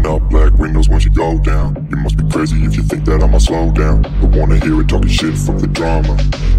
Rolling up black windows once you go down. You must be crazy if you think that I'ma slow down. Don't wanna hear it talking shit, fuck the drama.